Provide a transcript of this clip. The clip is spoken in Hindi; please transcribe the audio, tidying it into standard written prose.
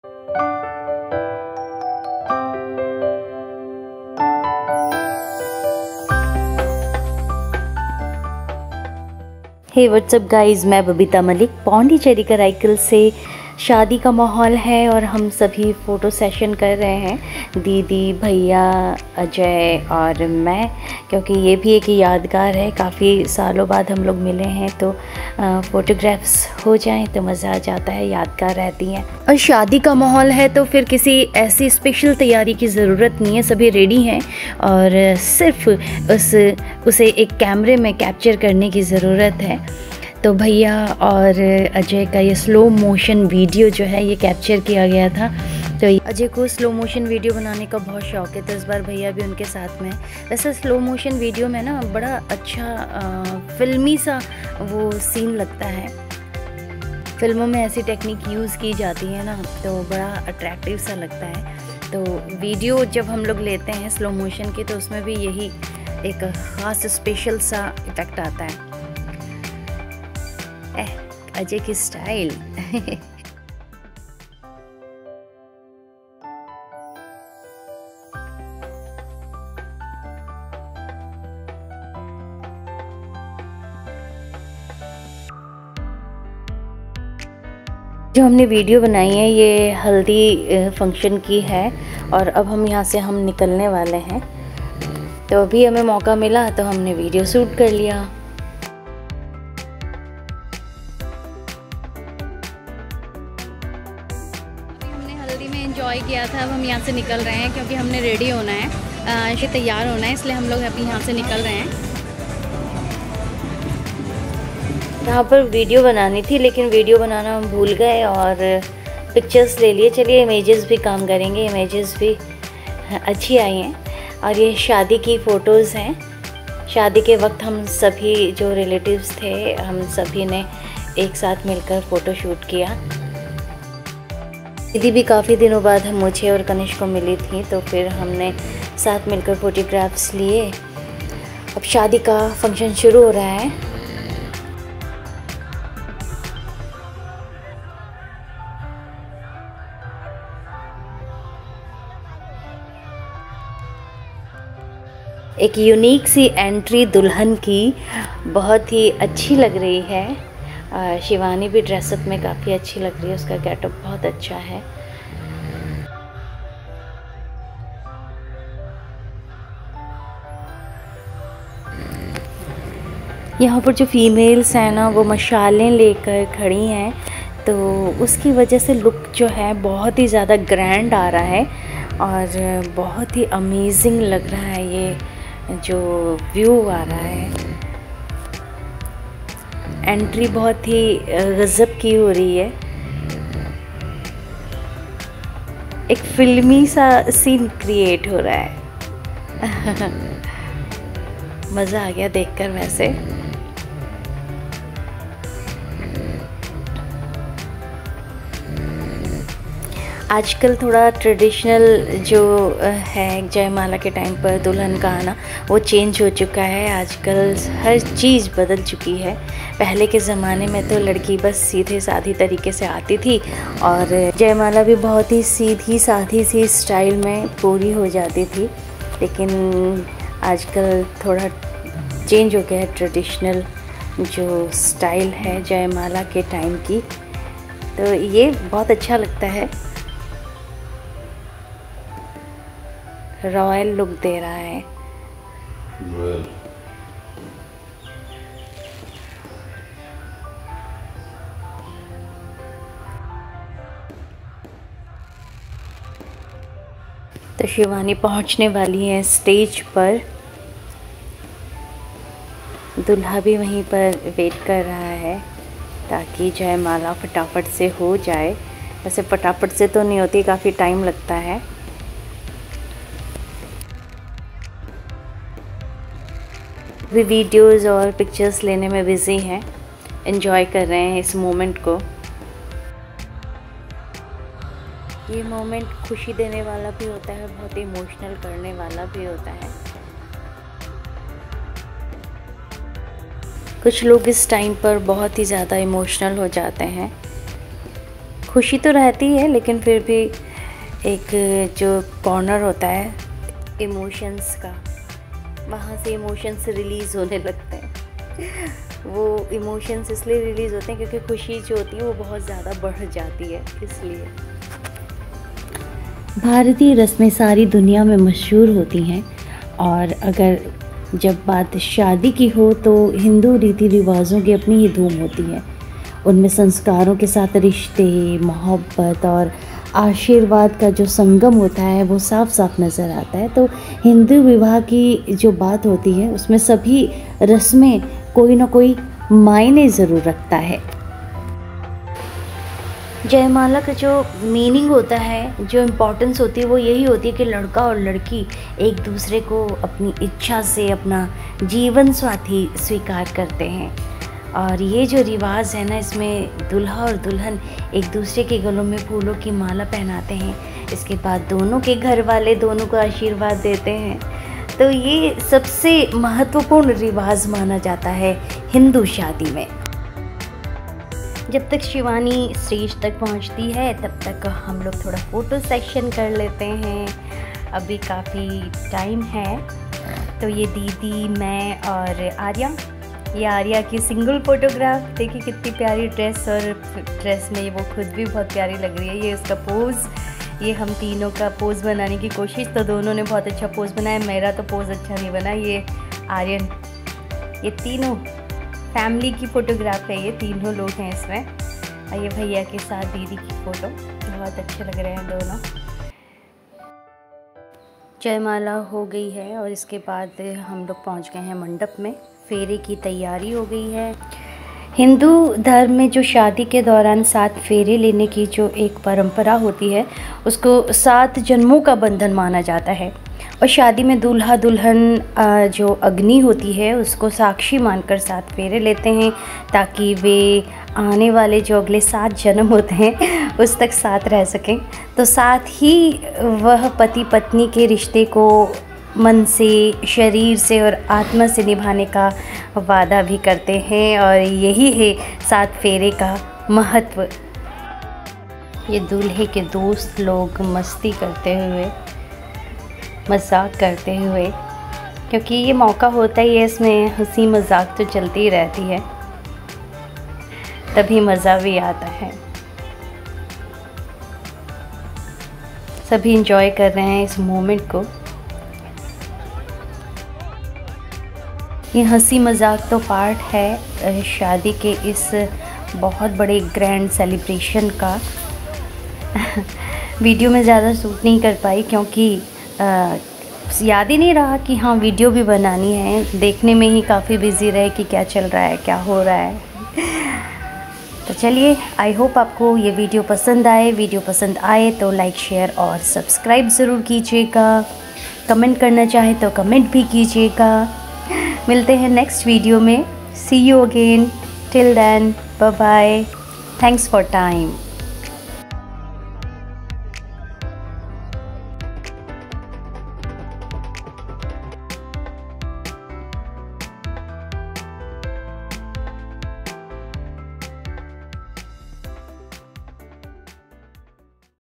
हे व्हाट्सअप गाइस, मैं बबीता मलिक पौंडीचेरी कराईकल से। शादी का माहौल है और हम सभी फ़ोटो सेशन कर रहे हैं, दीदी, भैया, अजय और मैं, क्योंकि ये भी एक यादगार है। काफ़ी सालों बाद हम लोग मिले हैं तो फ़ोटोग्राफ्स हो जाएं तो मज़ा आ जाता है, यादगार रहती हैं। और शादी का माहौल है तो फिर किसी ऐसी स्पेशल तैयारी की ज़रूरत नहीं है, सभी रेडी हैं और सिर्फ उसे एक कैमरे में कैप्चर करने की ज़रूरत है। तो भैया और अजय का ये स्लो मोशन वीडियो जो है ये कैप्चर किया गया था। तो अजय को स्लो मोशन वीडियो बनाने का बहुत शौक है, तो इस बार भैया भी उनके साथ में। वैसे स्लो मोशन वीडियो में ना बड़ा अच्छा फिल्मी सा वो सीन लगता है। फिल्मों में ऐसी टेक्निक यूज़ की जाती है ना, तो बड़ा अट्रैक्टिव सा लगता है। तो वीडियो जब हम लोग लेते हैं स्लो मोशन की, तो उसमें भी यही एक ख़ास स्पेशल सा इफेक्ट आता है। अजय की स्टाइल। जो हमने वीडियो बनाई है ये हल्दी फंक्शन की है और अब हम यहाँ से हम निकलने वाले हैं। तो अभी हमें मौका मिला तो हमने वीडियो शूट कर लिया। हमने हल्दी में एंजॉय किया था, अब हम यहाँ से निकल रहे हैं क्योंकि हमने रेडी होना है, तैयार होना है, इसलिए हम लोग अभी यहाँ से निकल रहे हैं। यहाँ पर वीडियो बनानी थी लेकिन वीडियो बनाना हम भूल गए और पिक्चर्स ले लिए। चलिए इमेजेस भी काम करेंगे, इमेजेस भी अच्छी आई हैं। और ये शादी की फ़ोटोज़ हैं। शादी के वक्त हम सभी जो रिलेटिव्स थे, हम सभी ने एक साथ मिलकर फ़ोटो शूट किया। दीदी भी काफ़ी दिनों बाद हम मुझे और कनिष्क को मिली थी, तो फिर हमने साथ मिलकर फ़ोटोग्राफ्स लिए। अब शादी का फंक्शन शुरू हो रहा है। एक यूनिक सी एंट्री दुल्हन की बहुत ही अच्छी लग रही है। शिवानी भी ड्रेसअप में काफ़ी अच्छी लग रही है, उसका गेटअप बहुत अच्छा है। यहाँ पर जो फीमेल्स हैं ना वो मशालें लेकर खड़ी हैं, तो उसकी वजह से लुक जो है बहुत ही ज़्यादा ग्रैंड आ रहा है और बहुत ही अमेजिंग लग रहा है। ये जो व्यू आ रहा है, एंट्री बहुत ही गज़ब की हो रही है। एक फिल्मी सा सीन क्रिएट हो रहा है। मज़ा आ गया देखकर। वैसे आजकल थोड़ा ट्रेडिशनल जो है जयमाला के टाइम पर दुल्हन का आना वो चेंज हो चुका है। आजकल हर चीज़ बदल चुकी है। पहले के ज़माने में तो लड़की बस सीधे साधी तरीके से आती थी और जयमाला भी बहुत ही सीधी साधी सी स्टाइल में पूरी हो जाती थी, लेकिन आजकल थोड़ा चेंज हो गया है ट्रेडिशनल जो स्टाइल है जयमाला के टाइम की। तो ये बहुत अच्छा लगता है, रॉयल लुक दे रहा है। तो शिवानी पहुंचने वाली है स्टेज पर, दूल्हा भी वहीं पर वेट कर रहा है ताकि जयमाला फटाफट से हो जाए। वैसे फटाफट से तो नहीं होती, काफ़ी टाइम लगता है। भी वीडियोज़ और पिक्चर्स लेने में बिज़ी हैं, एंजॉय कर रहे हैं इस मोमेंट को। ये मोमेंट खुशी देने वाला भी होता है, बहुत इमोशनल करने वाला भी होता है। कुछ लोग इस टाइम पर बहुत ही ज़्यादा इमोशनल हो जाते हैं, खुशी तो रहती है, लेकिन फिर भी एक जो कॉर्नर होता है इमोशंस का, वहाँ से इमोशंस रिलीज़ होने लगते हैं। वो इमोशंस इसलिए रिलीज़ होते हैं क्योंकि खुशी जो होती है वो बहुत ज़्यादा बढ़ जाती है, इसलिए। भारतीय रस्में सारी दुनिया में मशहूर होती हैं, और अगर जब बात शादी की हो तो हिंदू रीति रिवाजों की अपनी ही धूम होती है। उनमें संस्कारों के साथ रिश्ते, मोहब्बत और आशीर्वाद का जो संगम होता है वो साफ साफ नज़र आता है। तो हिंदू विवाह की जो बात होती है उसमें सभी रस्में कोई ना कोई मायने ज़रूर रखता है। जयमाला का जो मीनिंग होता है, जो इम्पोर्टेंस होती है, वो यही होती है कि लड़का और लड़की एक दूसरे को अपनी इच्छा से अपना जीवन साथी स्वीकार करते हैं। और ये जो रिवाज है ना, इसमें दूल्हा और दुल्हन एक दूसरे के गलों में फूलों की माला पहनाते हैं। इसके बाद दोनों के घर वाले दोनों को आशीर्वाद देते हैं। तो ये सबसे महत्वपूर्ण रिवाज माना जाता है हिंदू शादी में। जब तक शिवानी स्टेज तक पहुंचती है तब तक हम लोग थोड़ा फ़ोटो सेक्शन कर लेते हैं। अभी काफ़ी टाइम है। तो ये दीदी, मैं और आर्या, ये आर्या की सिंगल फ़ोटोग्राफ। देखिए कितनी प्यारी ड्रेस, और ड्रेस में वो खुद भी बहुत प्यारी लग रही है। ये उसका पोज़, ये हम तीनों का पोज़ बनाने की कोशिश, तो दोनों ने बहुत अच्छा पोज़ बनाया। मेरा तो पोज़ अच्छा नहीं बना। ये आर्यन, ये तीनों फैमिली की फ़ोटोग्राफ है, ये तीनों लोग हैं इसमें। और ये भैया के साथ दीदी की फ़ोटो, बहुत अच्छे लग रहे हैं दोनों। जयमाला हो गई है और इसके बाद हम लोग पहुंच गए हैं मंडप में। फेरे की तैयारी हो गई है। हिंदू धर्म में जो शादी के दौरान 7 फेरे लेने की जो एक परंपरा होती है उसको 7 जन्मों का बंधन माना जाता है। और शादी में दूल्हा दुल्हन जो अग्नि होती है उसको साक्षी मानकर 7 फेरे लेते हैं, ताकि वे आने वाले जो अगले 7 जन्म होते हैं उस तक साथ रह सकें। तो साथ ही वह पति पत्नी के रिश्ते को मन से, शरीर से और आत्मा से निभाने का वादा भी करते हैं। और यही है 7 फेरे का महत्व। ये दूल्हे के दोस्त लोग मस्ती करते हुए, मजाक करते हुए, क्योंकि ये मौका होता ही है, इसमें हंसी मजाक तो चलती ही रहती है, तभी मज़ा भी आता है। सभी इंजॉय कर रहे हैं इस मोमेंट को। ये हंसी मजाक तो पार्ट है शादी के इस बहुत बड़े ग्रैंड सेलिब्रेशन का। वीडियो में ज़्यादा शूट नहीं कर पाई क्योंकि याद ही नहीं रहा कि हाँ वीडियो भी बनानी है। देखने में ही काफ़ी बिज़ी रहे कि क्या चल रहा है, क्या हो रहा है। तो चलिए, आई होप आपको ये वीडियो पसंद आए। वीडियो पसंद आए तो लाइक, शेयर और सब्सक्राइब ज़रूर कीजिएगा। कमेंट करना चाहे तो कमेंट भी कीजिएगा। मिलते हैं नेक्स्ट वीडियो में। See you again. Till then, bye bye. Thanks for time.